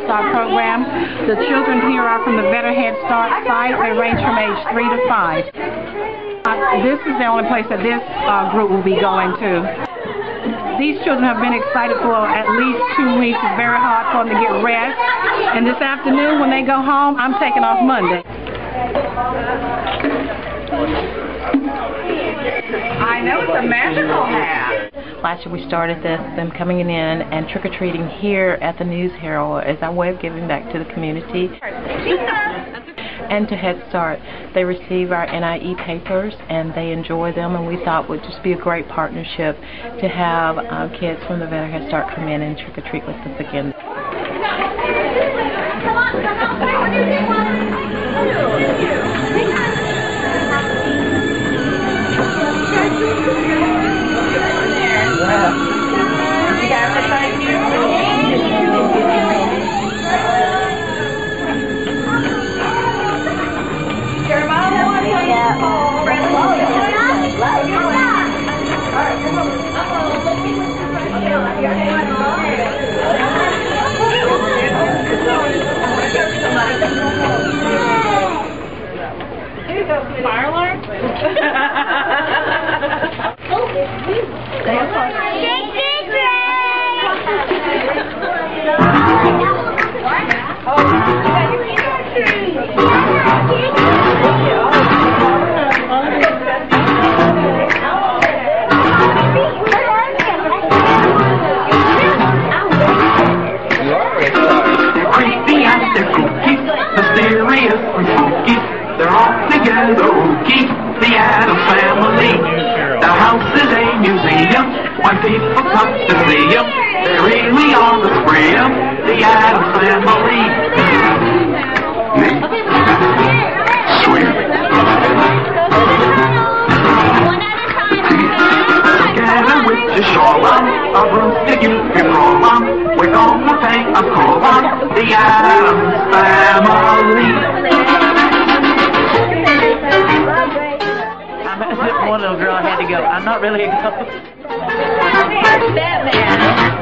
Start program. The children here are from the Better Head Start site. They range from age 3 to 5. This is the only place that this group will be going to. These children have been excited for at least 2 weeks. It's very hard for them to get rest. And this afternoon when they go home, I'm taking off Monday. I know, it's a magical hat. Last year we started them coming in and trick-or-treating here at the News Herald as our way of giving back to the community. And to Head Start, they receive our NIE papers and they enjoy them, and we thought it would just be a great partnership to have kids from the Better Head Start come in and trick-or-treat with us again. Fire alarm? They're all together, ookie, the Addams Family. The house is a museum, when people come to see them, they really are the scream, the Addams Family. Sweet. Together with your shawl on, a broomstick you can roll on, we're gonna take a call on the Addams Family. One little girl had to go. I'm not really a ghost. Batman.